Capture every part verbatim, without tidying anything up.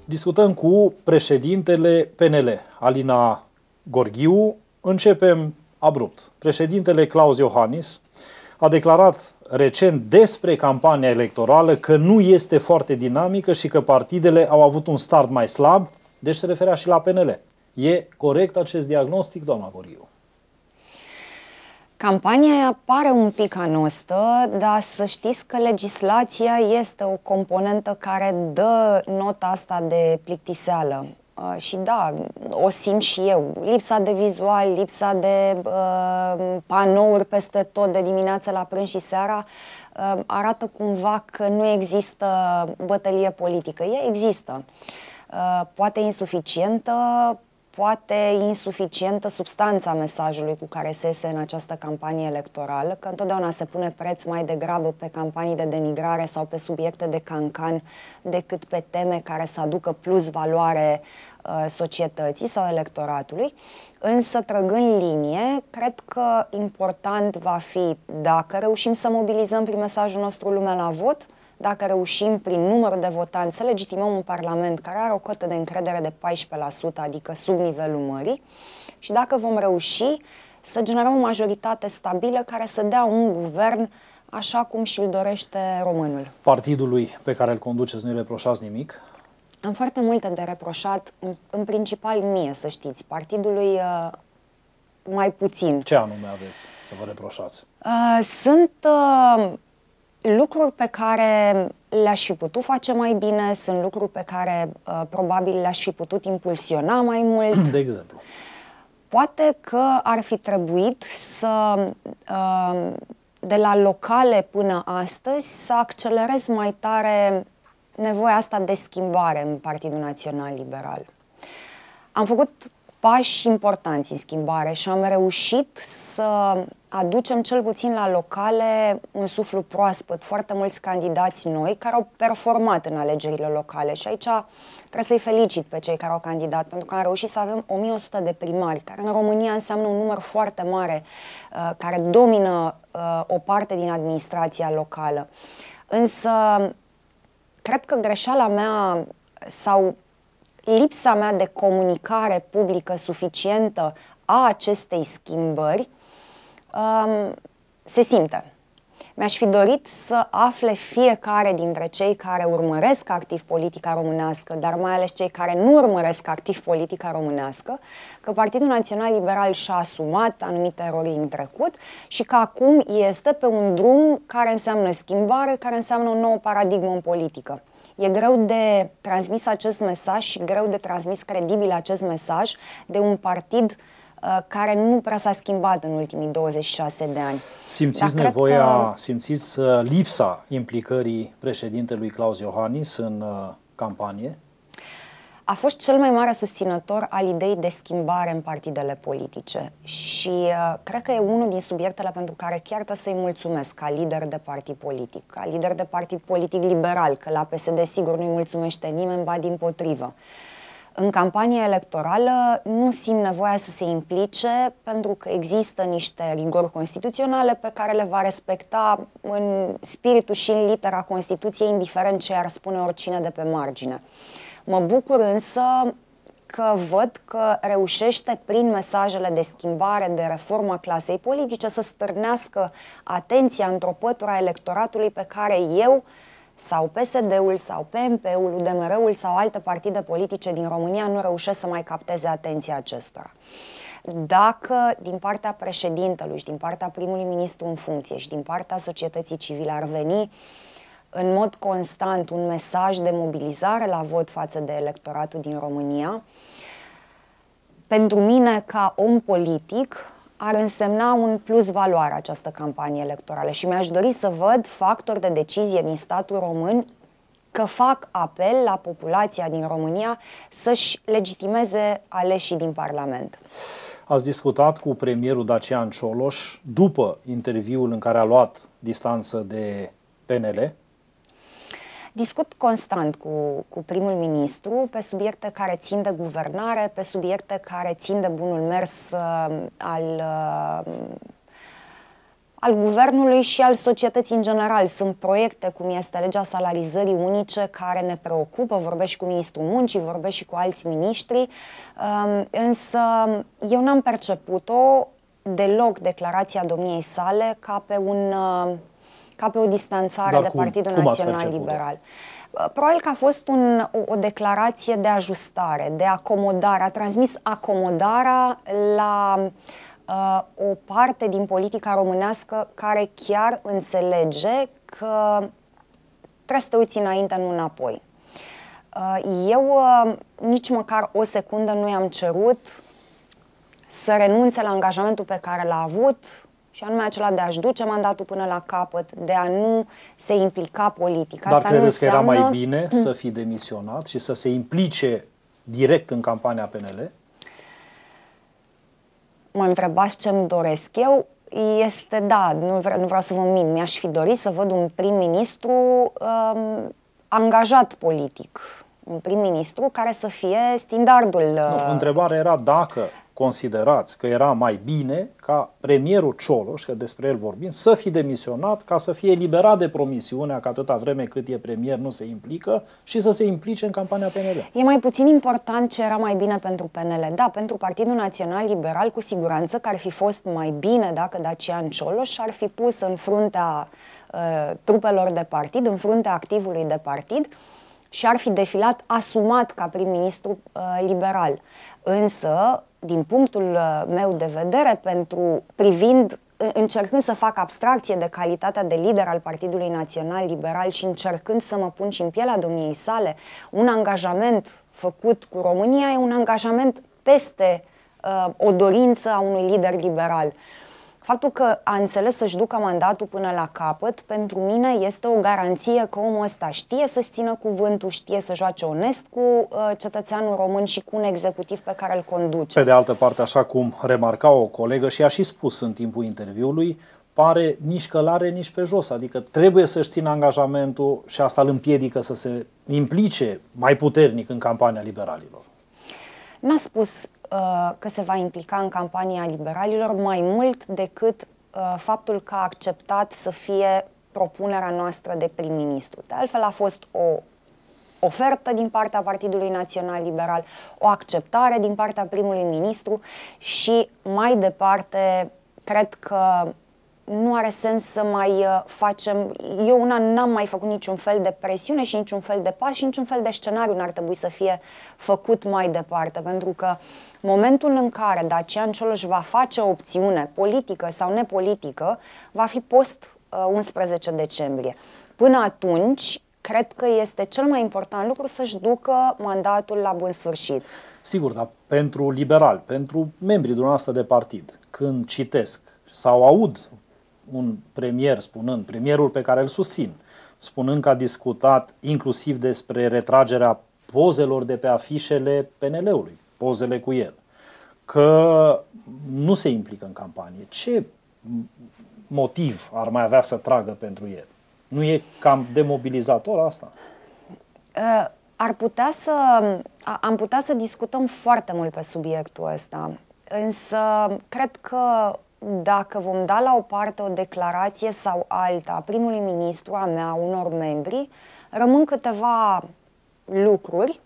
Discutăm cu președintele P N L, Alina Gorghiu. Începem abrupt. Președintele Klaus Iohannis a declarat recent despre campania electorală că nu este foarte dinamică și că partidele au avut un start mai slab, deci se referea și la P N L. E corect acest diagnostic, doamna Gorghiu? Campania pare un pic anostă, dar să știți că legislația este o componentă care dă nota asta de plictiseală. Uh, și da, o simt și eu. Lipsa de vizual, lipsa de uh, panouri peste tot de dimineață la prânz și seara uh, arată cumva că nu există bătălie politică. Ea există. Uh, poate insuficientă, poate insuficientă substanța mesajului cu care se iese în această campanie electorală, că întotdeauna se pune preț mai degrabă pe campanii de denigrare sau pe subiecte de cancan decât pe teme care să aducă plus valoare uh, societății sau electoratului. Însă, trăgând linie, cred că important va fi, dacă reușim să mobilizăm prin mesajul nostru lumea la vot, dacă reușim prin număr de votanți să legitimăm un parlament care are o cotă de încredere de paisprezece la sută, adică sub nivelul mării, și dacă vom reuși să generăm o majoritate stabilă care să dea un guvern așa cum și-l dorește românul. Partidului pe care îl conduceți nu-i reproșați nimic? Am foarte multe de reproșat, în, în principal mie, să știți, partidului uh, mai puțin. Ce anume aveți să vă reproșați? Uh, sunt... Uh, Lucruri pe care le-aș fi putut face mai bine, sunt lucruri pe care uh, probabil le-aș fi putut impulsiona mai mult. De exemplu? Poate că ar fi trebuit să, uh, de la locale până astăzi, să accelerez mai tare nevoia asta de schimbare în Partidul Național Liberal. Am făcut pași importanți în schimbare și am reușit să aducem cel puțin la locale un suflu proaspăt, foarte mulți candidați noi care au performat în alegerile locale și aici trebuie să-i felicit pe cei care au candidat, pentru că am reușit să avem o mie o sută de primari, care în România înseamnă un număr foarte mare, uh, care domină uh, o parte din administrația locală. Însă, cred că greșeala mea sau lipsa mea de comunicare publică suficientă a acestei schimbări um, se simte. Mi-aș fi dorit să afle fiecare dintre cei care urmăresc activ politica românească, dar mai ales cei care nu urmăresc activ politica românească, că Partidul Național Liberal și-a asumat anumite erori în trecut și că acum este pe un drum care înseamnă schimbare, care înseamnă o nouă paradigmă în politică. E greu de transmis acest mesaj și greu de transmis credibil acest mesaj de un partid uh, care nu prea s-a schimbat în ultimii douăzeci și șase de ani. Simțiți Dar nevoia, că... simțiți uh, lipsa implicării președintelui Klaus Iohannis în uh, campanie? A fost cel mai mare susținător al ideii de schimbare în partidele politice și uh, cred că e unul din subiectele pentru care chiar trebuie să-i mulțumesc ca lider de partid politic, ca lider de partid politic liberal, că la P S D sigur nu-i mulțumește nimeni, ba dimpotrivă. În campania electorală nu simt nevoia să se implice pentru că există niște rigori constituționale pe care le va respecta în spiritul și în litera Constituției, indiferent ce ar spune oricine de pe margine. Mă bucur însă că văd că reușește prin mesajele de schimbare, de reforma clasei politice să stârnească atenția într-o pătură a electoratului pe care eu sau P S D-ul sau P M P-ul, U D M R-ul sau alte partide politice din România nu reușesc să mai capteze atenția acestora. Dacă din partea președintelui și din partea primului ministru în funcție și din partea societății civile ar veni în mod constant un mesaj de mobilizare la vot față de electoratul din România, pentru mine, ca om politic, ar însemna un plus valoare această campanie electorală și mi-aș dori să văd factori de decizie din statul român că fac apel la populația din România să-și legitimeze aleșii din Parlament. Ați discutat cu premierul Dacian Cioloș după interviul în care a luat distanță de P N L? Discut constant cu, cu primul ministru pe subiecte care țin de guvernare, pe subiecte care țin de bunul mers uh, al, uh, al guvernului și al societății în general. Sunt proiecte cum este legea salarizării unice care ne preocupă, vorbesc și cu ministrul muncii, vorbesc și cu alți miniștri, însă eu n-am perceput-o deloc declarația domniei sale ca pe, un, ca pe o distanțare Dar de cum, Partidul cum Național Liberal. Probabil că a fost un, o, o declarație de ajustare, de acomodare, a transmis acomodarea la uh, o parte din politica românească care chiar înțelege că trebuie să te uiți înainte, nu înapoi. Uh, eu uh, nici măcar o secundă nu i-am cerut să renunțe la angajamentul pe care l-a avut, și anume acela de a-și duce mandatul până la capăt, de a nu se implica politic. Dar Asta credeți nu înseamnă... că era mai bine să fi demisionat și să se implice direct în campania P N L? Mă întrebați ce-mi doresc eu? Este, da, nu vreau, nu vreau să vă mint, mi-aș fi dorit să văd un prim-ministru um, angajat politic. Un prim-ministru care să fie standardul... Nu, întrebarea era dacă considerați că era mai bine ca premierul Cioloș, că despre el vorbim, să fi demisionat ca să fie eliberat de promisiunea că atâta vreme cât e premier nu se implică și să se implice în campania P N L. E mai puțin important ce era mai bine pentru P N L. Da, pentru Partidul Național Liberal cu siguranță că ar fi fost mai bine dacă Dacian Cioloș ar fi pus în fruntea uh, trupelor de partid, în fruntea activului de partid și ar fi defilat asumat ca prim-ministru uh, liberal. Însă, din punctul meu de vedere, pentru privind, încercând să fac abstracție de calitatea de lider al Partidului Național Liberal și încercând să mă pun și în pielea domniei sale, un angajament făcut cu România e un angajament peste uh, o dorință a unui lider liberal. Faptul că a înțeles să-și ducă mandatul până la capăt, pentru mine este o garanție că omul ăsta știe să-și țină cuvântul, știe să joace onest cu uh, cetățeanul român și cu un executiv pe care îl conduce. Pe de altă parte, așa cum remarca o colegă și a și spus în timpul interviului, pare nici călare, nici pe jos. Adică trebuie să-și țină angajamentul și asta îl împiedică să se implice mai puternic în campania liberalilor. N-a spus uh, că se va implica în campania liberalilor mai mult decât uh, faptul că a acceptat să fie propunerea noastră de prim-ministru. De altfel a fost o ofertă din partea Partidului Național Liberal, o acceptare din partea primului ministru și mai departe cred că nu are sens să mai facem, eu una n-am mai făcut niciun fel de presiune și niciun fel de pas și niciun fel de scenariu n-ar trebui să fie făcut mai departe, pentru că momentul în care Dacian Cioloș va face o opțiune politică sau nepolitică va fi post unsprezece decembrie. Până atunci, cred că este cel mai important lucru să-și ducă mandatul la bun sfârșit. Sigur, dar pentru liberali, pentru membrii dumneavoastră de partid, când citesc sau aud un premier spunând, premierul pe care îl susțin, spunând că a discutat inclusiv despre retragerea pozelor de pe afișele P N L-ului, pozele cu el, că nu se implică în campanie. Ce motiv ar mai avea să tragă pentru el? Nu e cam demobilizator asta? Uh, ar putea să, am putea să discutăm foarte mult pe subiectul ăsta, însă cred că dacă vom da la o parte o declarație sau alta a primului ministru, a mea, a unor membri, rămân câteva lucruri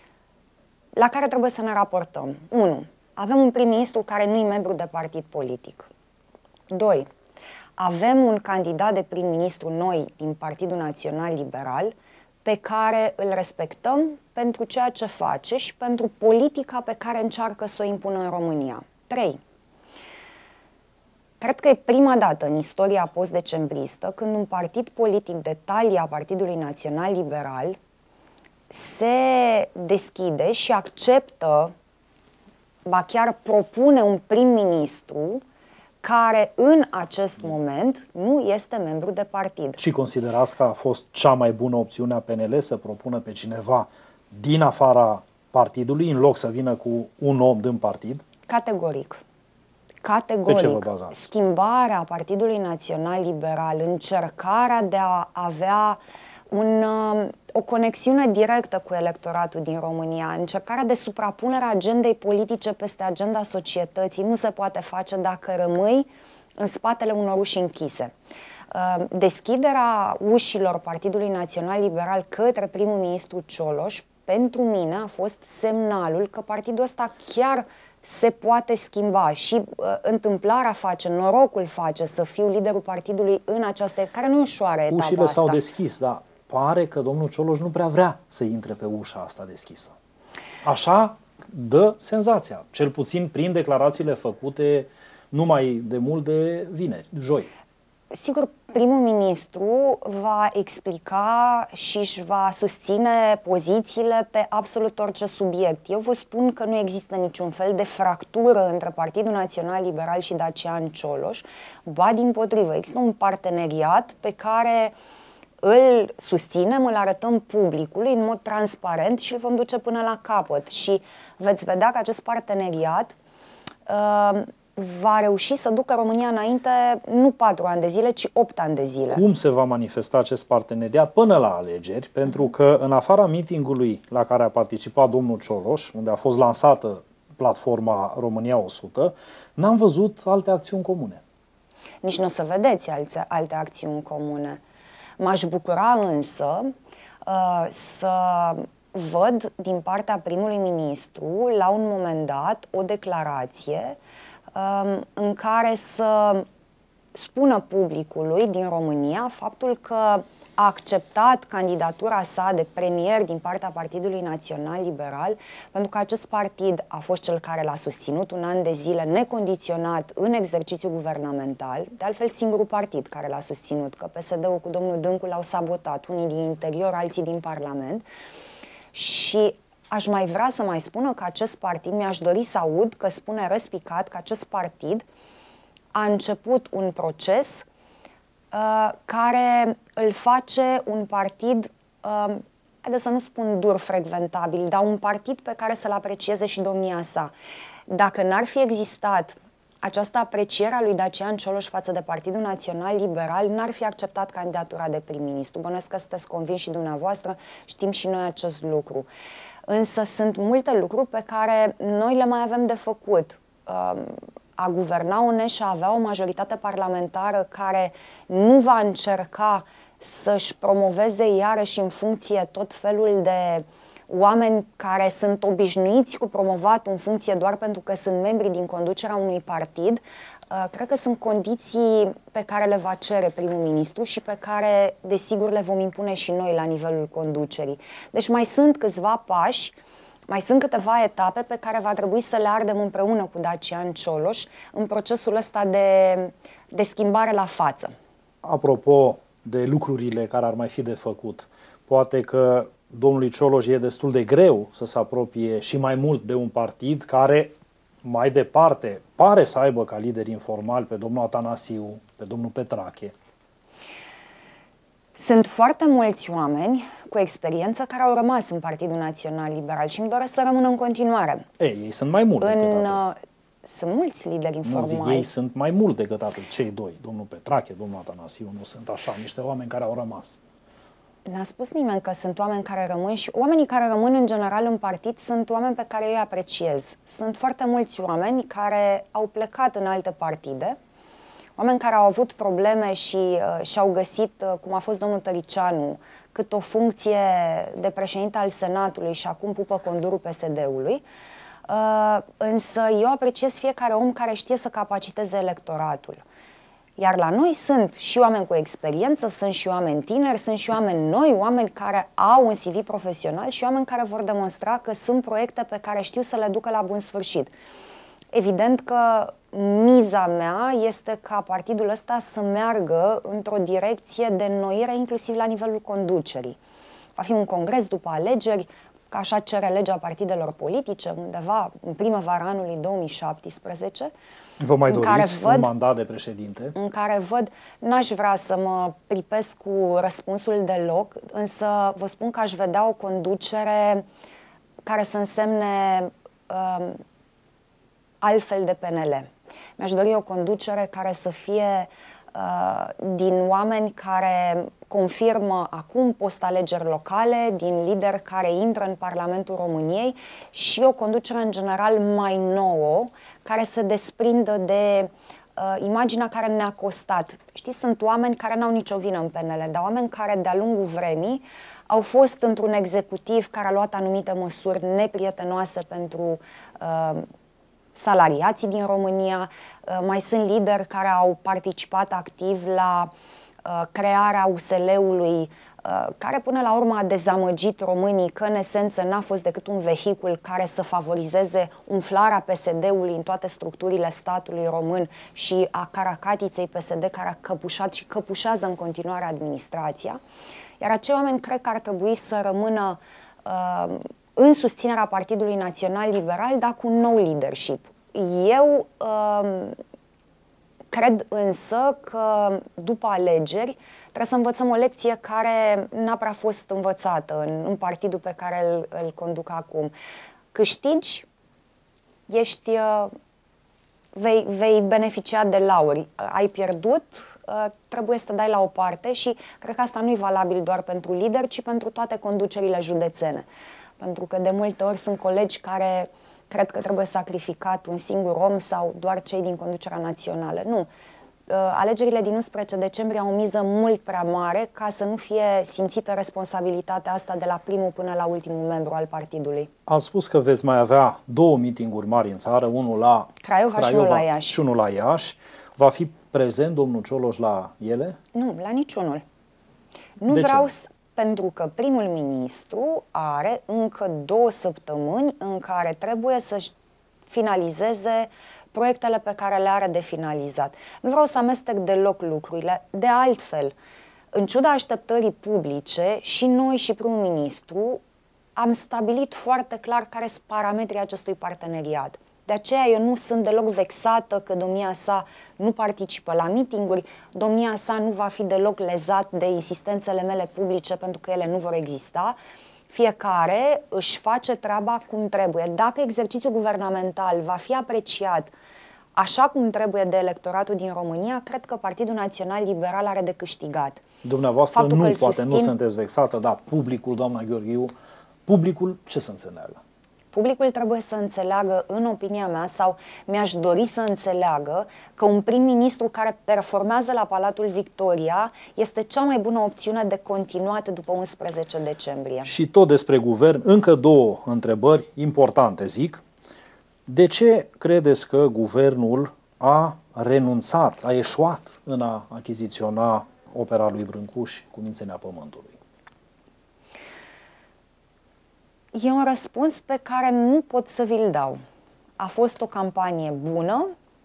la care trebuie să ne raportăm. unu. Avem un prim-ministru care nu e membru de partid politic. doi. Avem un candidat de prim-ministru noi din Partidul Național Liberal pe care îl respectăm pentru ceea ce face și pentru politica pe care încearcă să o impună în România. trei. Cred că e prima dată în istoria post-decembristă când un partid politic de talia Partidului Național Liberal se deschide și acceptă, ba chiar propune un prim-ministru care în acest moment nu este membru de partid. Și considerați că a fost cea mai bună opțiune a P N L să propună pe cineva din afara partidului în loc să vină cu un om din partid? Categoric. Categoric. Pe ce vă bazați? Schimbarea Partidului Național Liberal, încercarea de a avea un, o conexiune directă cu electoratul din România, încercarea de suprapunere a agendei politice peste agenda societății nu se poate face dacă rămâi în spatele unor uși închise. Deschiderea ușilor Partidului Național Liberal către primul ministru Cioloș, pentru mine a fost semnalul că partidul ăsta chiar se poate schimba și uh, întâmplarea face, norocul face să fiu liderul partidului în această, care nu e ușoară etapa Ușile asta. s-au deschis, dar pare că domnul Cioloș nu prea vrea să intre pe ușa asta deschisă. Așa dă senzația, cel puțin prin declarațiile făcute numai de mult de vineri, joi. Sigur, primul ministru va explica și își va susține pozițiile pe absolut orice subiect. Eu vă spun că nu există niciun fel de fractură între Partidul Național Liberal și Dacian Cioloș, ba dimpotrivă, există un parteneriat pe care îl susținem, îl arătăm publicului în mod transparent și îl vom duce până la capăt. Și veți vedea că acest parteneriat uh, va reuși să ducă România înainte nu patru ani de zile, ci opt ani de zile. Cum se va manifesta acest parteneriat până la alegeri? Pentru că în afara meetingului la care a participat domnul Cioloș, unde a fost lansată platforma România o sută, n-am văzut alte acțiuni comune. Nici nu o să vedeți alte, alte acțiuni comune. M-aș bucura însă uh, să văd din partea primului ministru, la un moment dat, o declarație în care să spună publicului din România faptul că a acceptat candidatura sa de premier din partea Partidului Național Liberal, pentru că acest partid a fost cel care l-a susținut un an de zile necondiționat în exercițiu guvernamental, de altfel singurul partid care l-a susținut, că P S D-ul cu domnul Dâncu l-au sabotat, unii din interior, alții din Parlament. Și aș mai vrea să mai spună că acest partid, mi-aș dori să aud că spune răspicat că acest partid a început un proces uh, care îl face un partid, uh, haideți să nu spun dur frecventabil, dar un partid pe care să-l aprecieze și domnia sa. Dacă n-ar fi existat această apreciere a lui Dacian Cioloș față de Partidul Național Liberal, n-ar fi acceptat candidatura de prim-ministru. Bănuiesc că sunteți convinși și dumneavoastră, știm și noi acest lucru. Însă sunt multe lucruri pe care noi le mai avem de făcut. A guverna U N E și a avea o majoritate parlamentară care nu va încerca să-și promoveze iarăși în funcție tot felul de oameni care sunt obișnuiți cu promovatul în funcție doar pentru că sunt membri din conducerea unui partid, cred că sunt condiții pe care le va cere primul ministru și pe care, desigur, le vom impune și noi la nivelul conducerii. Deci mai sunt câțiva pași, mai sunt câteva etape pe care va trebui să le ardem împreună cu Dacian Cioloș în procesul ăsta de, de schimbare la față. Apropo de lucrurile care ar mai fi de făcut, poate că domnului Cioloș e destul de greu să se apropie și mai mult de un partid care mai departe pare să aibă ca lider informal pe domnul Atanasiu, pe domnul Petrache. Sunt foarte mulți oameni cu experiență care au rămas în Partidul Național Liberal și îmi doresc să rămână în continuare. Ei, ei sunt mai mult în, decât atât. Sunt mulți lideri informali. Nu zic, ei sunt mai mult decât atât, cei doi. Domnul Petrache, domnul Atanasiu, nu sunt așa, niște oameni care au rămas. N-a spus nimeni că sunt oameni care rămân și oamenii care rămân în general în partid sunt oameni pe care eu îi apreciez. Sunt foarte mulți oameni care au plecat în alte partide, oameni care au avut probleme și uh, și-au găsit, uh, cum a fost domnul Tăricianu, cât o funcție de președinte al Senatului și acum pupă condurul P S D-ului. Uh, însă eu apreciez fiecare om care știe să capaciteze electoratul. Iar la noi sunt și oameni cu experiență, sunt și oameni tineri, sunt și oameni noi, oameni care au un C V profesional și oameni care vor demonstra că sunt proiecte pe care știu să le ducă la bun sfârșit. Evident că miza mea este ca partidul ăsta să meargă într-o direcție de înnoire, inclusiv la nivelul conducerii. Va fi un congres după alegeri, ca așa cere legea partidelor politice, undeva în primăvara anului două mii șaptesprezece. Vă mai doriți văd, un mandat de președinte? În care văd, n-aș vrea să mă pripesc cu răspunsul deloc, însă vă spun că aș vedea o conducere care să însemne uh, altfel de P N L. Mi-aș dori o conducere care să fie uh, din oameni care confirmă acum post-alegeri locale, din lideri care intră în Parlamentul României și o conducere în general mai nouă, care se desprindă de uh, imaginea care ne-a costat. Știți, sunt oameni care n-au nicio vină în P N L, dar oameni care de-a lungul vremii au fost într-un executiv care a luat anumite măsuri neprietenoase pentru uh, salariații din România. Uh, mai sunt lideri care au participat activ la uh, crearea U S L-ului, care până la urmă a dezamăgit românii, că în esență n-a fost decât un vehicul care să favorizeze umflarea P S D-ului în toate structurile statului român și a caracatiței P S D care a căpușat și căpușează în continuare administrația. Iar acei oameni cred că ar trebui să rămână uh, în susținerea Partidului Național Liberal, dar cu un nou leadership. Eu uh, cred însă că după alegeri trebuie să învățăm o lecție care n-a prea fost învățată în, în partidul pe care îl, îl conduc acum. Câștigi, ești, vei, vei beneficia de lauri. Ai pierdut, trebuie să te dai la o parte și cred că asta nu e valabil doar pentru lideri, ci pentru toate conducerile județene. Pentru că de multe ori sunt colegi care cred că trebuie sacrificat un singur om sau doar cei din conducerea națională. Nu. Alegerile din unsprezece decembrie au o miză mult prea mare ca să nu fie simțită responsabilitatea asta de la primul până la ultimul membru al partidului. Ați spus că veți mai avea două mitinguri mari în țară, unul la Craiova, Craiova și unul la Iași. Și unul la Iași. Va fi prezent domnul Cioloș la ele? Nu, la niciunul. Nu de vreau ce? să... Pentru că primul ministru are încă două săptămâni în care trebuie să-și finalizeze proiectele pe care le are de finalizat. Nu vreau să amestec deloc lucrurile. De altfel, în ciuda așteptării publice, și noi și primul ministru am stabilit foarte clar care sunt parametrii acestui parteneriat. De aceea eu nu sunt deloc vexată că domnia sa nu participă la mitinguri, domnia sa nu va fi deloc lezat de insistențele mele publice pentru că ele nu vor exista. Fiecare își face treaba cum trebuie. Dacă exercițiul guvernamental va fi apreciat așa cum trebuie de electoratul din România, cred că Partidul Național Liberal are de câștigat. Dumneavoastră Faptul nu, că poate susțin... nu sunteți vexată, dar publicul, doamna Gheorghiu, publicul ce să înțeleagă? Publicul trebuie să înțeleagă, în opinia mea, sau mi-aș dori să înțeleagă, că un prim-ministru care performează la Palatul Victoria este cea mai bună opțiune de continuat după unsprezece decembrie. Și tot despre guvern, încă două întrebări importante, zic. De ce credeți că guvernul a renunțat, a eșuat în a achiziționa opera lui Brâncuș, Cumințenia Pământului? E un răspuns pe care nu pot să vi-l dau. A fost o campanie bună,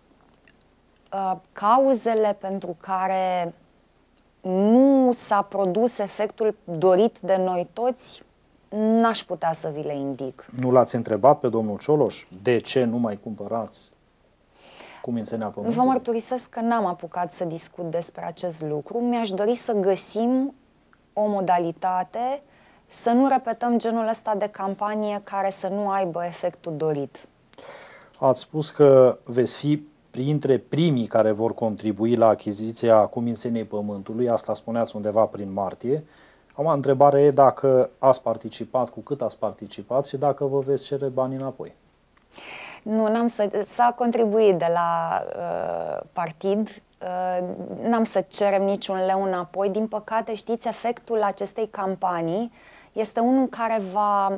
cauzele pentru care nu s-a produs efectul dorit de noi toți, n-aș putea să vi le indic. Nu l-ați întrebat pe domnul Cioloș de ce nu mai cumpărați Cumințenia Pământului? Vă mărturisesc că n-am apucat să discut despre acest lucru. Mi-aș dori să găsim o modalitate să nu repetăm genul ăsta de campanie care să nu aibă efectul dorit. Ați spus că veți fi printre primii care vor contribui la achiziția Cumințeniei Pământului, asta spuneați undeva prin martie. Acum, întrebarea e dacă ați participat, cu cât ați participat și dacă vă veți cere banii înapoi. Nu, n-am să... S-a contribuit de la uh, partid, uh, n-am să cerem niciun leu înapoi. Din păcate, știți, efectul acestei campanii este unul care va,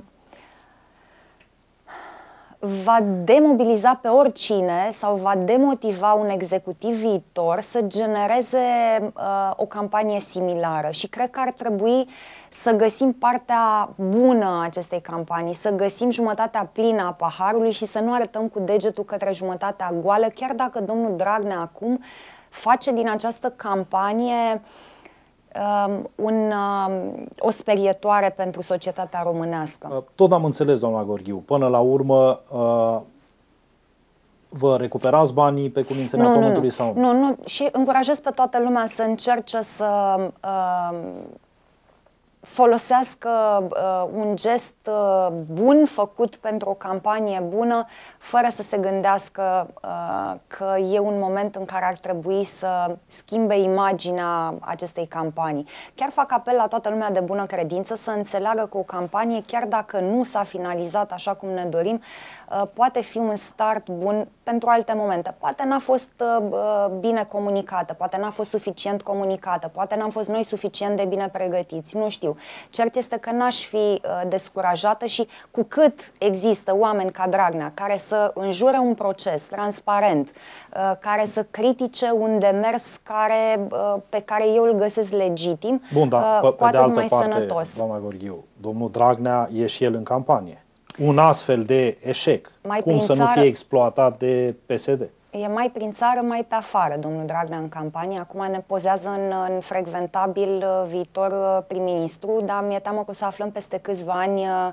va demobiliza pe oricine sau va demotiva un executiv viitor să genereze uh, o campanie similară. Și cred că ar trebui să găsim partea bună a acestei campanii, să găsim jumătatea plină a paharului și să nu arătăm cu degetul către jumătatea goală, chiar dacă domnul Dragnea acum face din această campanie Um, un, um, o sperietoare pentru societatea românească. Tot am înțeles, doamna Gheorghiu. Până la urmă, uh, vă recuperați banii pe Cumințenia Pământului sau nu? Nu, nu. Și încurajez pe toată lumea să încerce să uh, folosească uh, un gest uh, bun făcut pentru o campanie bună, fără să se gândească uh, că e un moment în care ar trebui să schimbe imaginea acestei campanii. Chiar fac apel la toată lumea de bună credință să înțeleagă că o campanie, chiar dacă nu s-a finalizat așa cum ne dorim, uh, poate fi un start bun pentru alte momente. Poate n-a fost uh, bine comunicată, poate n-a fost suficient comunicată, poate n-am fost noi suficient de bine pregătiți, nu știu. Cert este că n-aș fi uh, descurajată și cu cât există oameni ca Dragnea care să înjure un proces transparent, uh, care să critique un demers care, uh, pe care eu îl găsesc legitim, Bun, dar, uh, pe, cu pe de atât altă mai parte, sănătos. doamna Gheorghiu, domnul Dragnea e și el în campanie. Un astfel de eșec, Mai cum prin să nu țară- fie exploatat de P S D? E mai prin țară, mai pe afară, domnul Dragnea în campanie. Acum ne pozează în, în frecventabil uh, viitor uh, prim-ministru, dar mi-e teamă că o să aflăm peste câțiva ani uh,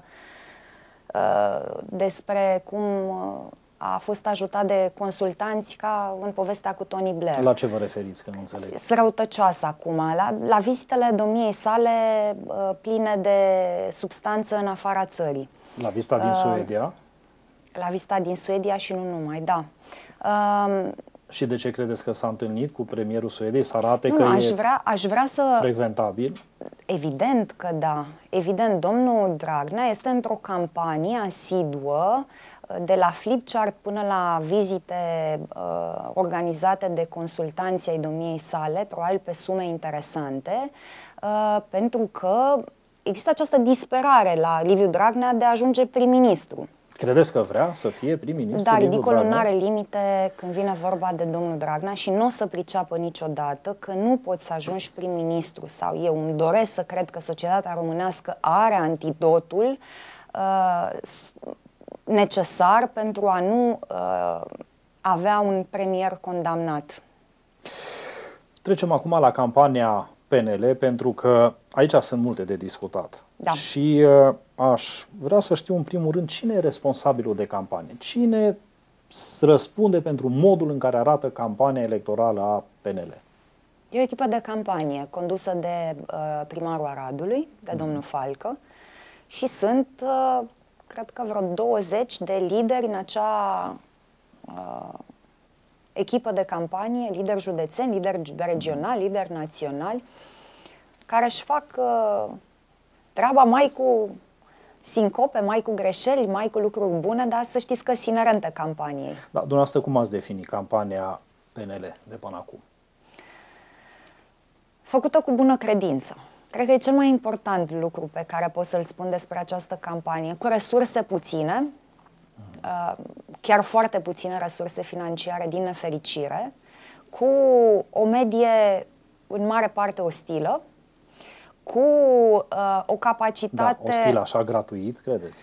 uh, despre cum uh, a fost ajutat de consultanți ca în povestea cu Tony Blair. La ce vă referiți, că nu înțeleg? Sunt răutăcioasă acum. La, la vizitele domniei sale uh, pline de substanță în afara țării. La vizita din Uh, Suedia? La vizita din Suedia și nu numai, da. Uh, Și de ce credeți că s-a întâlnit cu premierul Suediei? Să arate nu, că aș e vrea, aș vrea să... frecventabil? Evident că da. Evident, domnul Dragnea este într-o campanie asiduă de la flipchart până la vizite uh, organizate de consultanții ai domniei sale, probabil pe sume interesante, uh, pentru că există această disperare la Liviu Dragnea de a ajunge prim-ministru. Credeți că vrea să fie prim-ministru? Da, Liviu ridicolul nu Dragnea? are limite când vine vorba de domnul Dragnea și nu o să priceapă niciodată că nu poți să ajungi prim-ministru, sau eu îmi doresc să cred că societatea românească are antidotul uh, necesar pentru a nu uh, avea un premier condamnat. Trecem acum la campania P N L, pentru că aici sunt multe de discutat. Da. Și uh, aș vrea să știu în primul rând cine e responsabilul de campanie. Cine răspunde pentru modul în care arată campania electorală a P N L? E o echipă de campanie condusă de uh, primarul Aradului, de domnul Falcă, și sunt, uh, cred că vreo douăzeci de lideri în acea uh, echipă de campanie, lideri județeni, lideri regionali, lideri naționali, care își fac uh, treaba mai cu sincope, mai cu greșeli, mai cu lucruri bune, dar să știți că sunt inerente campaniei. Da, dumneavoastră, cum ați definit campania P N L de până acum? Făcută cu bună credință. Cred că e cel mai important lucru pe care pot să-l spun despre această campanie. Cu resurse puține, chiar foarte puține resurse financiare, din nefericire, cu o medie în mare parte ostilă, cu uh, o capacitate... Da, ostil așa, gratuit, credeți?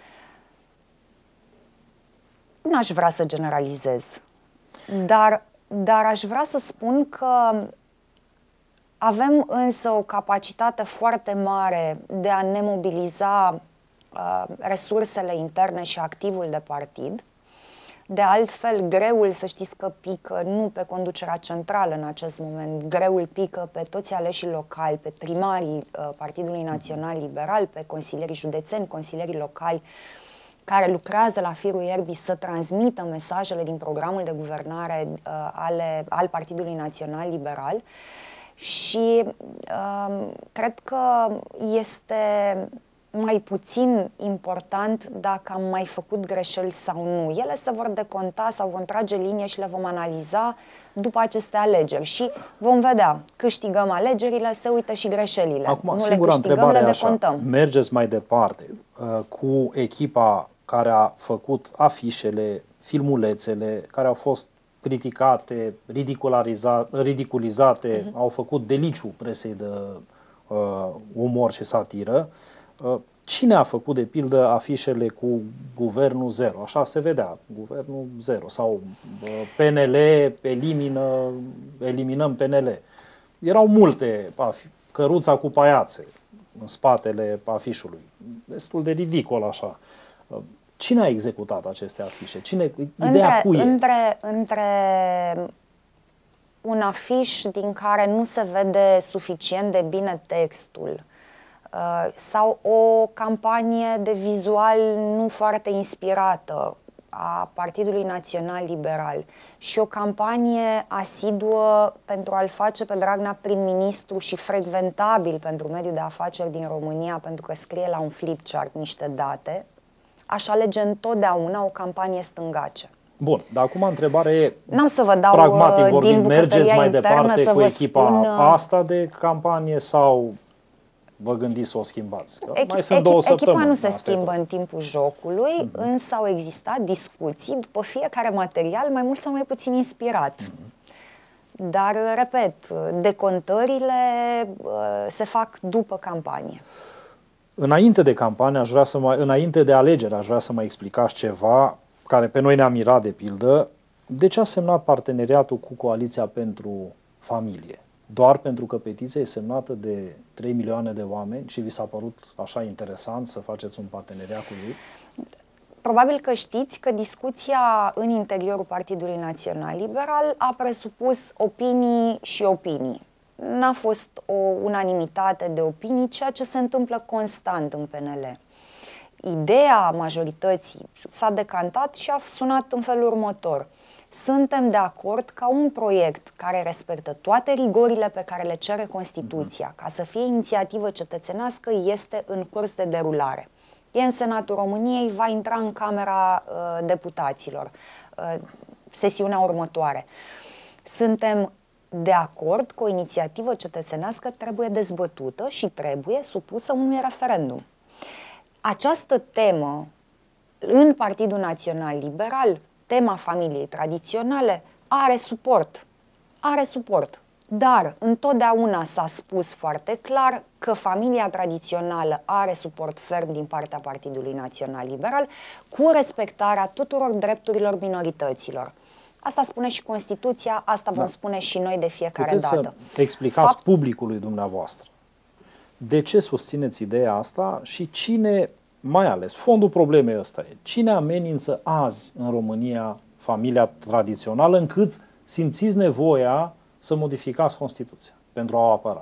N-aș vrea să generalizez, dar, dar aș vrea să spun că avem însă o capacitate foarte mare de a ne mobiliza uh, resursele interne și activul de partid. De altfel, greul, să știți că pică nu pe conducerea centrală în acest moment, greul pică pe toți aleșii locali, pe primarii uh, Partidului Național Liberal, pe consilierii județeni, consilierii locali, care lucrează la firul ierbii să transmită mesajele din programul de guvernare uh, ale, al Partidului Național Liberal. Și uh, cred că este mai puțin important dacă am mai făcut greșeli sau nu. Ele se vor deconta sau vom trage linie și le vom analiza după aceste alegeri și vom vedea. Câștigăm alegerile, se uită și greșelile. Acum, nu singura le câștigăm, le decontăm. Așa, mergeți mai departe uh, cu echipa care a făcut afișele, filmulețele, care au fost criticate, ridiculizate, uh-huh. au făcut deliciu presei de uh, umor și satiră. Uh, cine a făcut, de pildă, afișele cu Guvernul Zero? Așa se vedea, Guvernul Zero. Sau uh, P N L elimină, eliminăm P N L. Erau multe, căruța cu paiațe în spatele afișului. Destul de ridicol așa. Uh, Cine a executat aceste afișe? Cine, ideea între, cui e? Între, între un afiș din care nu se vede suficient de bine textul sau o campanie de vizual nu foarte inspirată a Partidului Național Liberal și o campanie asiduă pentru a-l face pe Dragnea prim-ministru și frecventabil pentru mediul de afaceri din România, pentru că scrie la un flipchart niște date, aș alege întotdeauna o campanie stângace. Bun, dar acum întrebarea e, n-am să vă dau pragmatic vorbind, din mergeți mai departe cu echipa spun, asta de campanie sau vă gândiți să o schimbați? Că Echi, mai sunt două echipa săptămâni. nu se schimbă în timpul jocului, mm-hmm. însă au existat discuții după fiecare material mai mult sau mai puțin inspirat. Mm-hmm. Dar, repet, decontările uh, se fac după campanie. Înainte de campanie, aș vrea să mai, înainte de alegeri, aș vrea să mai explicați ceva care pe noi ne-a mirat, de pildă. De ce a semnat parteneriatul cu Coaliția pentru Familie? Doar pentru că petiția e semnată de trei milioane de oameni și vi s-a părut așa interesant să faceți un parteneriat cu ei? Probabil că știți că discuția în interiorul Partidului Național Liberal a presupus opinii și opinii. N-a fost o unanimitate de opinii, ceea ce se întâmplă constant în P N L. Ideea majorității s-a decantat și a sunat în felul următor. Suntem de acord ca un proiect care respectă toate rigorile pe care le cere Constituția, ca să fie inițiativă cetățenească, este în curs de derulare. E în Senatul României, va intra în Camera uh, Deputaților, uh, sesiunea următoare. Suntem de acord că o inițiativă cetățenească trebuie dezbătută și trebuie supusă unui referendum. Această temă în Partidul Național Liberal, tema familiei tradiționale, are suport. Are suport. Dar întotdeauna s-a spus foarte clar că familia tradițională are suport ferm din partea Partidului Național Liberal, cu respectarea tuturor drepturilor minorităților. Asta spune și Constituția, asta vom da. spune și noi de fiecare Puteți dată. Să explicați Fapt... publicului dumneavoastră de ce susțineți ideea asta și cine, mai ales, fondul problemei ăsta e, cine amenință azi în România familia tradițională încât simțiți nevoia să modificați Constituția pentru a o apăra?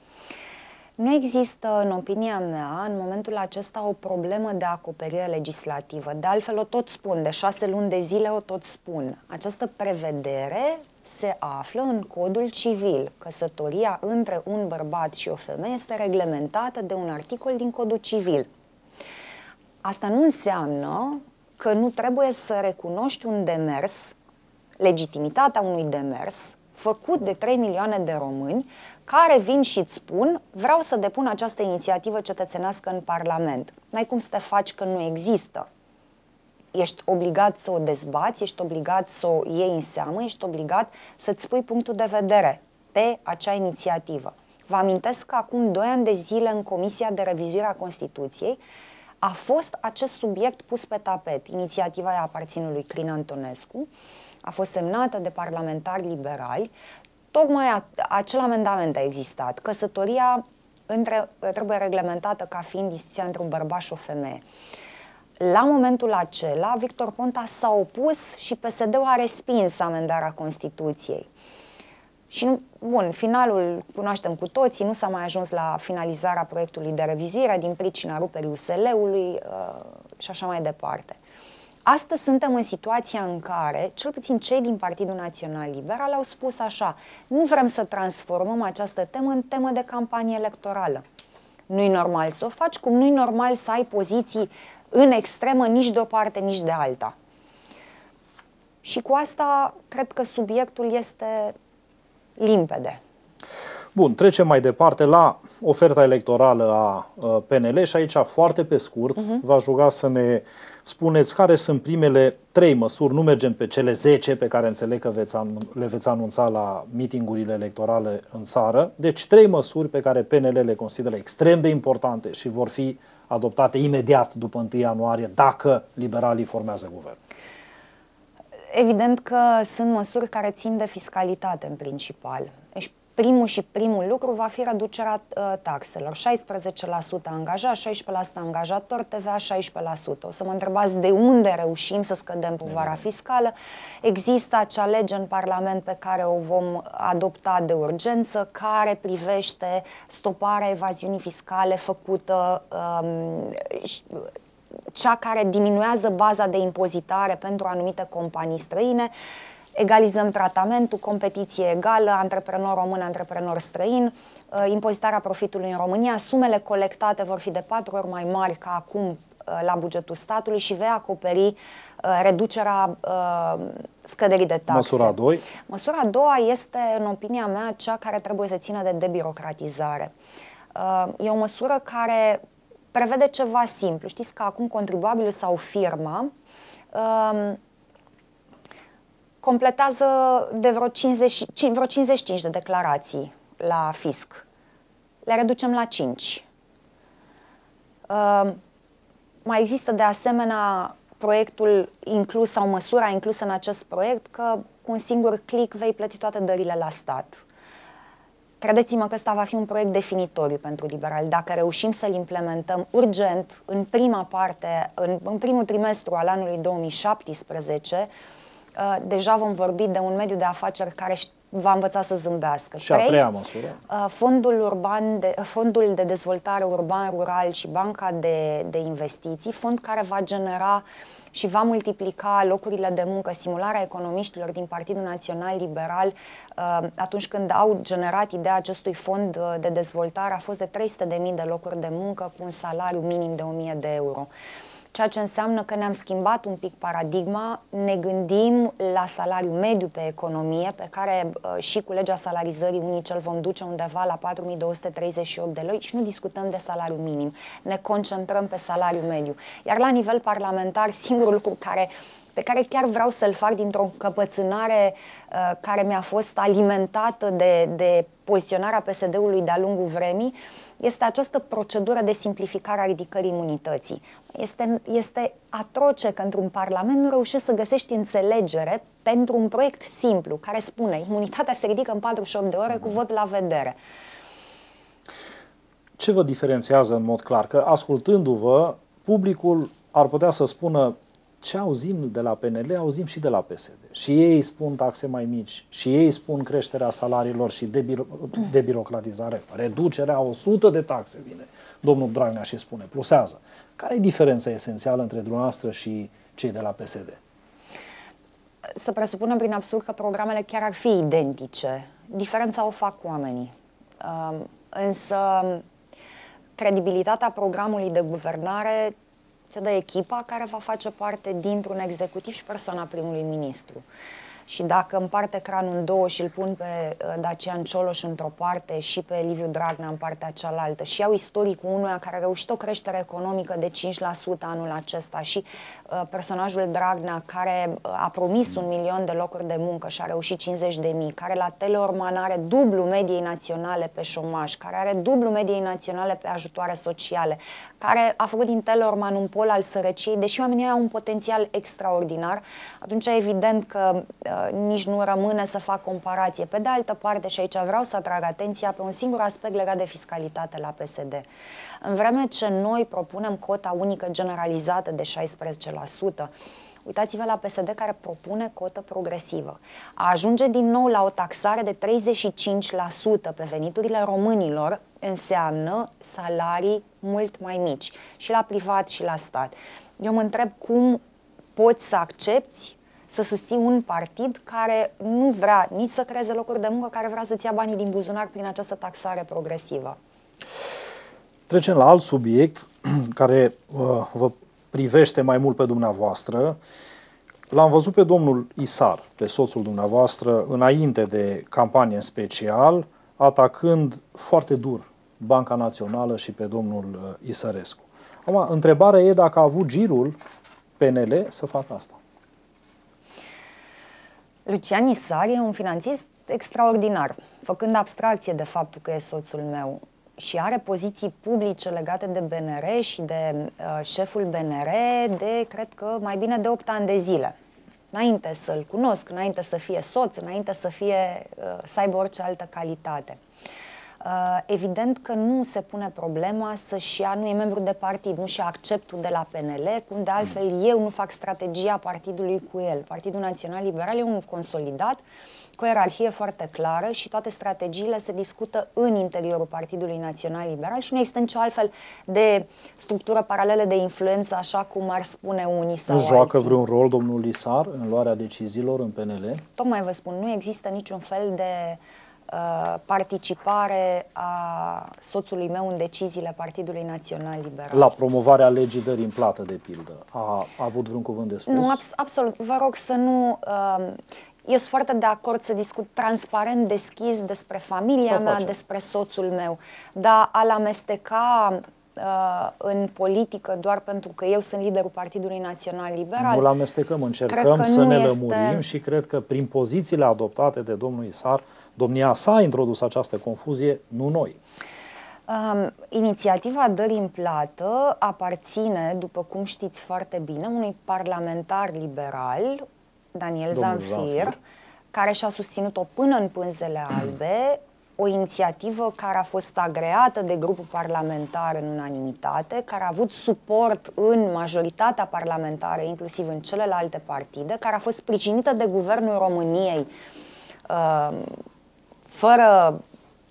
Nu există, în opinia mea, în momentul acesta o problemă de acoperire legislativă. De altfel o tot spun, de șase luni de zile o tot spun. Această prevedere se află în Codul Civil. Căsătoria între un bărbat și o femeie este reglementată de un articol din Codul Civil. Asta nu înseamnă că nu trebuie să recunoști un demers, legitimitatea unui demers, făcut de trei milioane de români, care vin și îți spun, vreau să depun această inițiativă cetățenească în Parlament. N-ai cum să te faci că nu există. Ești obligat să o dezbați, ești obligat să o iei în seamă, ești obligat să-ți spui punctul de vedere pe acea inițiativă. Vă amintesc că acum doi ani de zile în Comisia de Revizuire a Constituției a fost acest subiect pus pe tapet. Inițiativa a aparține lui Crin Antonescu, a fost semnată de parlamentari liberali. Tocmai acel amendament a existat. Căsătoria între, trebuie reglementată ca fiind instituția între un bărbat și o femeie. La momentul acela, Victor Ponta s-a opus și P S D-ul a respins amendarea Constituției. Și, bun, finalul cunoaștem cu toții, nu s-a mai ajuns la finalizarea proiectului de revizuire din pricina ruperii U S L-ului uh, și așa mai departe. Astăzi suntem în situația în care, cel puțin cei din Partidul Național Liberal au spus așa, nu vrem să transformăm această temă în temă de campanie electorală. Nu-i normal să o faci, cum nu-i normal să ai poziții în extremă nici de o parte, nici de alta. Și cu asta cred că subiectul este limpede. Bun, trecem mai departe la oferta electorală a P N L și aici, foarte pe scurt, uh-huh. v-aș ruga să ne spuneți care sunt primele trei măsuri, nu mergem pe cele zece pe care înțeleg că veți le veți anunța la mitingurile electorale în țară, deci trei măsuri pe care P N L le consideră extrem de importante și vor fi adoptate imediat după întâi ianuarie dacă liberalii formează guvern. Evident că sunt măsuri care țin de fiscalitate în principal. Deci primul și primul lucru va fi reducerea uh, taxelor. șaisprezece la sută angajat, șaisprezece la sută angajator, T V A șaisprezece la sută. O să mă întrebați de unde reușim să scădem povara fiscală. Există acea lege în Parlament pe care o vom adopta de urgență, care privește stoparea evaziunii fiscale făcută, um, cea care diminuează baza de impozitare pentru anumite companii străine. Egalizăm tratamentul, competiție egală, antreprenor român, antreprenor străin, impozitarea profitului în România, sumele colectate vor fi de patru ori mai mari ca acum la bugetul statului și vei acoperi reducerea scăderii de taxe. Măsura doi? Măsura a doua este, în opinia mea, cea care trebuie să țină de debirocratizare. E o măsură care prevede ceva simplu. Știți că acum contribuabilul sau firma completează de vreo cincizeci, vreo cincizeci și cinci de declarații la fisc. Le reducem la cinci. Uh, mai există de asemenea proiectul inclus sau măsura inclusă în acest proiect că cu un singur click vei plăti toate dările la stat. Credeți-mă că ăsta va fi un proiect definitoriu pentru liberali. Dacă reușim să-l implementăm urgent, în prima parte, în, în primul trimestru al anului două mii șaptesprezece, deja vom vorbi de un mediu de afaceri care va învăța să zâmbească. Și a treia măsură? Fondul, urban de, fondul de dezvoltare urban-rural și Banca de, de investiții, fond care va genera și va multiplica locurile de muncă. Simularea economiștilor din Partidul Național Liberal, atunci când au generat ideea acestui fond de dezvoltare, a fost de trei sute de mii de locuri de muncă cu un salariu minim de o mie de euro. Ceea ce înseamnă că ne-am schimbat un pic paradigma, ne gândim la salariu mediu pe economie, pe care uh, și cu legea salarizării unice îl vom duce undeva la patru mii două sute treizeci și opt de lei și nu discutăm de salariu minim, ne concentrăm pe salariu mediu. Iar la nivel parlamentar, singurul lucru care, pe care chiar vreau să-l fac dintr-o încăpățânare uh, care mi-a fost alimentată de, de poziționarea P S D-ului de-a lungul vremii, este această procedură de simplificare a ridicării imunității. Este, este atroce că într-un parlament nu reușești să găsești înțelegere pentru un proiect simplu, care spune imunitatea se ridică în patruzeci și opt de ore cu vot la vedere. Ce vă diferențiază în mod clar? Că ascultându-vă, publicul ar putea să spună ce auzim de la P N L, auzim și de la P S D. Și ei spun taxe mai mici, și ei spun creșterea salariilor și debiro debirocratizare, reducerea o sută de taxe, vine domnul Dragnea și spune, plusează. Care e diferența esențială între dumneavoastră și cei de la P S D? Să presupunem prin absurd că programele chiar ar fi identice. Diferența o fac oamenii. Uh, însă credibilitatea programului de guvernare ți-o dă echipa care va face parte dintr-un executiv și persoana primului ministru. Și dacă împart ecranul în două și îl pun pe Dacian Cioloș într-o parte și pe Liviu Dragnea în partea cealaltă și iau istoricul unuia care a reușit o creștere economică de cinci la sută anul acesta și uh, personajul Dragnea care a promis un milion de locuri de muncă și a reușit cincizeci de mii, care la Teleorman are dublu mediei naționale pe șomaj, care are dublu mediei naționale pe ajutoare sociale, care a făcut din Teleorman un pol al sărăciei, deși oamenii au un potențial extraordinar, atunci e evident că uh, nici nu rămâne să fac comparație. Pe de altă parte, și aici vreau să atrag atenția pe un singur aspect legat de fiscalitate la P S D. În vreme ce noi propunem cota unică generalizată de șaisprezece la sută, uitați-vă la P S D care propune cotă progresivă. A ajunge din nou la o taxare de treizeci și cinci la sută pe veniturile românilor înseamnă salarii mult mai mici, și la privat și la stat. Eu mă întreb cum poți să accepti să susții un partid care nu vrea nici să creeze locuri de muncă, care vrea să-ți ia banii din buzunar prin această taxare progresivă. Trecem la alt subiect care uh, vă privește mai mult pe dumneavoastră. L-am văzut pe domnul Isar, pe soțul dumneavoastră, înainte de campanie în special, atacând foarte dur Banca Națională și pe domnul Isărescu. Acum, întrebarea e dacă a avut girul P N L să facă asta. Lucian Isar e un finanțist extraordinar, făcând abstracție de faptul că e soțul meu și are poziții publice legate de B N R și de uh, șeful B N R de, cred că, mai bine de opt ani de zile. înainte să-l cunosc, înainte să fie soț, înainte să, fie, să aibă orice altă calitate. Evident că nu se pune problema să-și ia, nu e membru de partid, nu-și ia acceptul de la P N L, cum de altfel eu nu fac strategia partidului cu el. Partidul Național Liberal e unul consolidat, cu o ierarhie foarte clară și toate strategiile se discută în interiorul Partidului Național Liberal și nu există nicio altfel de structură paralelă de influență, așa cum ar spune unii sau alții. Joacă vreun rol domnul Lisar în luarea deciziilor în P N L? Tocmai vă spun, nu există niciun fel de uh, participare a soțului meu în deciziile Partidului Național Liberal. La promovarea legii dării în plată, de pildă, a, a avut vreun cuvânt de spus? Nu, abs absolut. Vă rog să nu... Uh, Eu sunt foarte de acord să discut transparent, deschis despre familia mea, despre soțul meu, dar a-l amesteca uh, în politică doar pentru că eu sunt liderul Partidului Național Liberal. Nu-l amestecăm, încercăm să ne lămurim este... și cred că prin pozițiile adoptate de domnul Isar, domnia sa a introdus această confuzie, nu noi. Um, inițiativa dării în plată aparține, după cum știți foarte bine, unui parlamentar liberal, Daniel Zamfir, Zamfir, care și-a susținut-o până în pânzele albe, o inițiativă care a fost agreată de grupul parlamentar în unanimitate, care a avut suport în majoritatea parlamentară, inclusiv în celelalte partide, care a fost sprijinită de Guvernul României uh, fără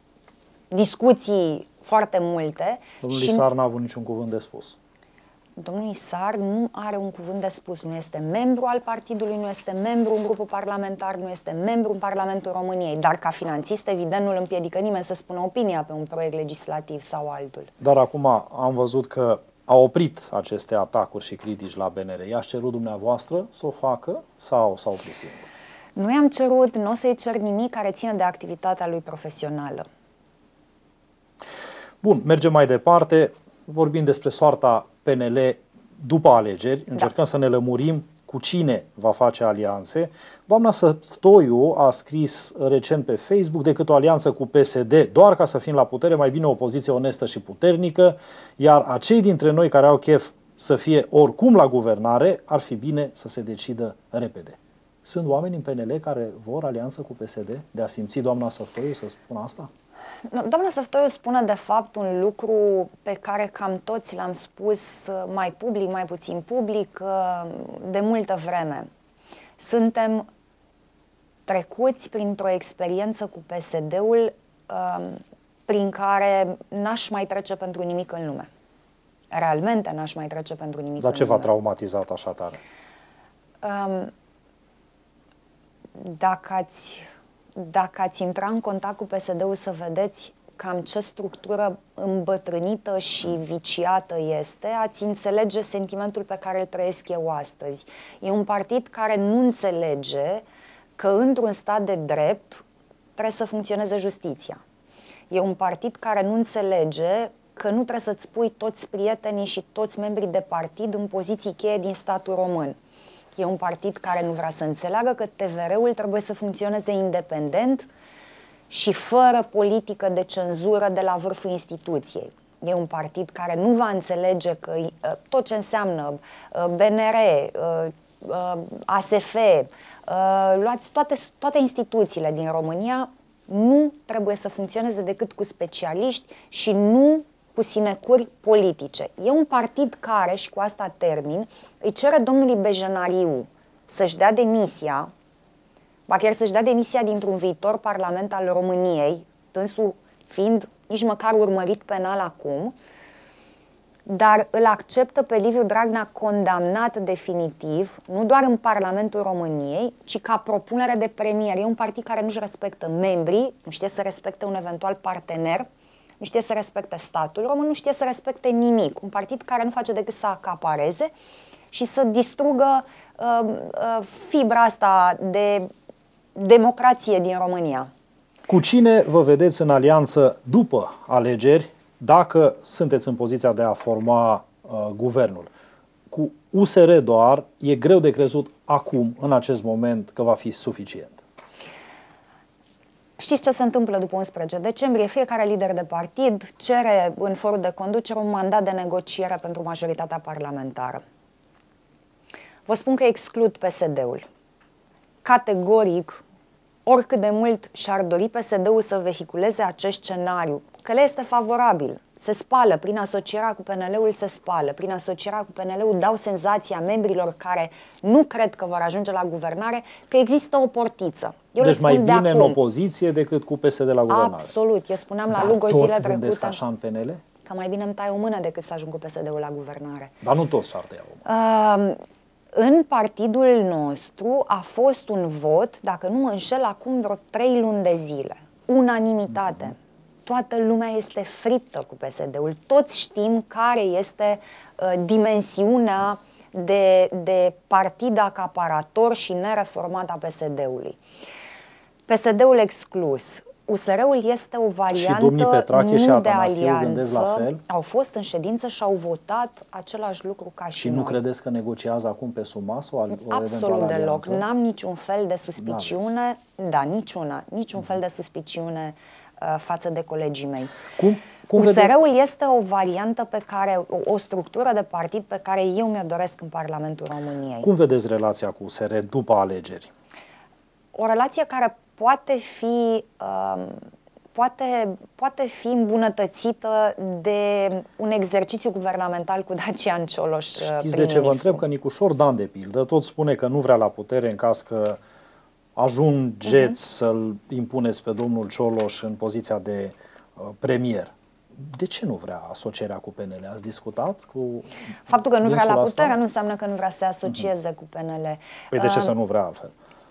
discuții foarte multe. Domnul Isar n-a avut niciun cuvânt de spus. Domnul Isar nu are un cuvânt de spus, nu este membru al partidului, nu este membru în grupul parlamentar, nu este membru în Parlamentul României, dar ca finanțist, evident, nu îl împiedică nimeni să spună opinia pe un proiect legislativ sau altul. Dar acum am văzut că a oprit aceste atacuri și critici la B N R. I-ați cerut dumneavoastră să o facă sau s-a oprit singur? Nu i-am cerut, nu o să-i cer nimic care ține de activitatea lui profesională. Bun, mergem mai departe. Vorbim despre soarta P N L după alegeri, încercăm da. să ne lămurim cu cine va face alianțe. Doamna Săftoiu a scris recent pe Facebook: decât o alianță cu P S D, doar ca să fim la putere, mai bine o opoziție onestă și puternică, iar acei dintre noi care au chef să fie oricum la guvernare, ar fi bine să se decidă repede. Sunt oameni în P N L care vor alianță cu P S D? De a simți doamna Săftoiu să spună asta? Doamna Săftoiu spune de fapt un lucru pe care cam toți l-am spus mai public, mai puțin public, de multă vreme. Suntem trecuți printr-o experiență cu P S D-ul prin care n-aș mai trece pentru nimic în lume. Realmente n-aș mai trece pentru nimic Dar în ce lume. v-a traumatizat așa tare? Dacă ați... Dacă ați intra în contact cu P S D-ul să vedeți cam ce structură îmbătrânită și viciată este, ați înțelege sentimentul pe care îl trăiesc eu astăzi. E un partid care nu înțelege că într-un stat de drept trebuie să funcționeze justiția. E un partid care nu înțelege că nu trebuie să-ți pui toți prietenii și toți membrii de partid în poziții cheie din statul român. E un partid care nu vrea să înțeleagă că T V R-ul trebuie să funcționeze independent și fără politică de cenzură de la vârful instituției. E un partid care nu va înțelege că uh, tot ce înseamnă uh, B N R, uh, uh, A S F, uh, luați toate, toate instituțiile din România, nu trebuie să funcționeze decât cu specialiști și nu cu sinecuri politice. E un partid care, și cu asta termin, îi cere domnului Bejenariu să-și dea demisia, ba chiar să-și dea demisia dintr-un viitor parlament al României, dânsul fiind nici măcar urmărit penal acum, dar îl acceptă pe Liviu Dragnea condamnat definitiv, nu doar în Parlamentul României, ci ca propunere de premier. E un partid care nu-și respectă membrii, nu știe să respecte un eventual partener, nu știe să respecte statul român, nu știe să respecte nimic. Un partid care nu face decât să acapareze și să distrugă uh, uh, fibra asta de democrație din România. Cu cine vă vedeți în alianță după alegeri, dacă sunteți în poziția de a forma uh, guvernul? Cu U S R doar e greu de crezut acum, în acest moment, că va fi suficient. Știți ce se întâmplă după unsprezece decembrie? Fiecare lider de partid cere în forul de conducere un mandat de negociere pentru majoritatea parlamentară. Vă spun că exclud P S D-ul. categoric, oricât de mult și-ar dori P S D-ul să vehiculeze acest scenariu, că le este favorabil. Se spală, prin asocierea cu P N L-ul se spală, prin asocierea cu P N L-ul dau senzația membrilor care nu cred că vor ajunge la guvernare că există o portiță. Eu deci mai bine de în opoziție decât cu P S D la guvernare. Absolut. Eu spuneam la Dar Lugoj toți zile gândesc trecute așa în P N L? că mai bine îmi tai o mână decât să ajung cu P S D-ul la guvernare. Dar nu toți și-ar tăia o mână. Uh, În partidul nostru a fost un vot, dacă nu mă înșel, acum vreo trei luni de zile. Unanimitate. Toată lumea este friptă cu P S D-ul. Toți știm care este uh, dimensiunea de, de partid acaparator și nereformat a P S D-ului. P S D-ul exclus. U S R-ul este o variantă nu de alianță. La fel? Au fost în ședință și au votat același lucru ca și, și noi. nu credeți că negociază acum pe suma sau o Absolut deloc. alianță? N-am niciun fel de suspiciune, da, niciuna, niciun fel de suspiciune uh, față de colegii mei. Cum? Cum U S R-ul este o variantă pe care, o, o structură de partid pe care eu mi-o doresc în Parlamentul României. Cum vedeți relația cu U S R după alegeri? O relație care poate fi, uh, poate, poate fi îmbunătățită de un exercițiu guvernamental cu Dacian Cioloș. Știți de ce vă întreb? Că Nicușor Dan, de pildă, tot spune că nu vrea la putere în caz că ajungeți uh-huh. să-l impuneți pe domnul Cioloș în poziția de uh, premier. De ce nu vrea asocierea cu P N L? Ați discutat cu Faptul că nu vrea la putere asta? nu înseamnă că nu vrea să se asocieze uh-huh. cu P N L. Păi de ce uh, să nu vrea altfel?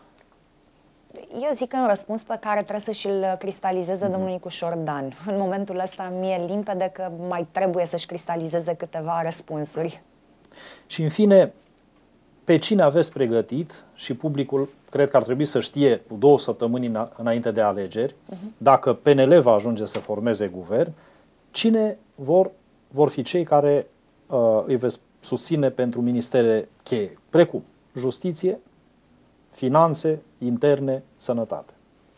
Eu zic că e un răspuns pe care trebuie să și-l cristalizeze mm-hmm. domnul Nicușor Dan. În momentul ăsta mi-e limpede că mai trebuie să-și cristalizeze câteva răspunsuri. Și în fine, pe cine aveți pregătit, și publicul cred că ar trebui să știe cu două săptămâni înainte de alegeri, mm-hmm. dacă P N L va ajunge să formeze guvern, cine vor, vor fi cei care uh, îi veți susține pentru ministere cheie, precum justiție, finanțe, interne, sănătate.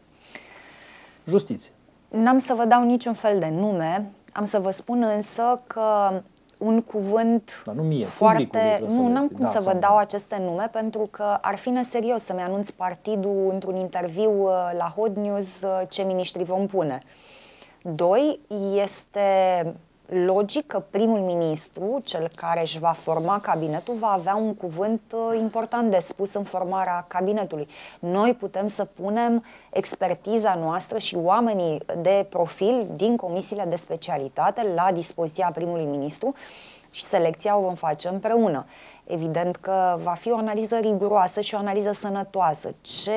Justiție. N-am să vă dau niciun fel de nume, am să vă spun însă că un cuvânt Dar nu mie, foarte... Nu, n-am cum da, să vă dau aceste nume, pentru că ar fi neserios să-mi anunț partidul într-un interviu la Hot News ce miniștri vom pune. Doi, este logic că primul ministru, cel care își va forma cabinetul, va avea un cuvânt important de spus în formarea cabinetului. Noi putem să punem expertiza noastră și oamenii de profil din comisiile de specialitate la dispoziția primului ministru și selecția o vom face împreună. Evident că va fi o analiză riguroasă și o analiză sănătoasă. Ce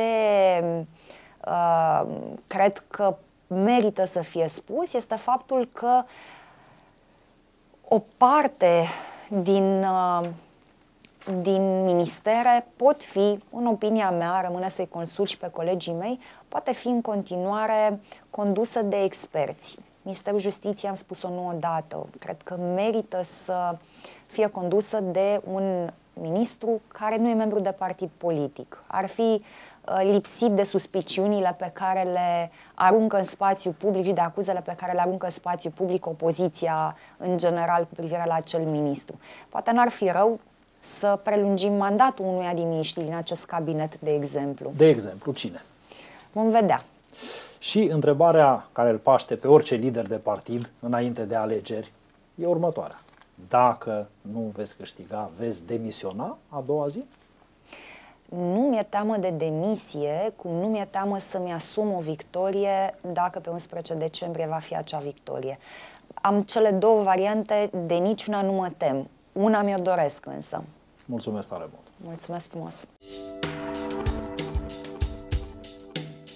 uh, cred că merită să fie spus este faptul că o parte din, din ministere pot fi, în opinia mea, rămâne să-i consult și pe colegii mei, poate fi în continuare condusă de experți. Ministerul Justiției, am spus-o nu odată, cred că merită să fie condusă de un ministru care nu e membru de partid politic. Ar fi lipsit de suspiciunile pe care le aruncă în spațiu public și de acuzele pe care le aruncă în spațiu public opoziția în general cu privire la acel ministru. Poate n-ar fi rău să prelungim mandatul unuia din miniștri din acest cabinet, de exemplu. De exemplu, cine? Vom vedea. Și întrebarea care îl paște pe orice lider de partid înainte de alegeri e următoarea. Dacă nu veți câștiga, veți demisiona a doua zi? Nu mi-e teamă de demisie, cum nu mi-e teamă să-mi asum o victorie dacă pe unsprezece decembrie va fi acea victorie. Am cele două variante, de niciuna nu mă tem. Una mi-o doresc însă. Mulțumesc tare mult! Mulțumesc frumos!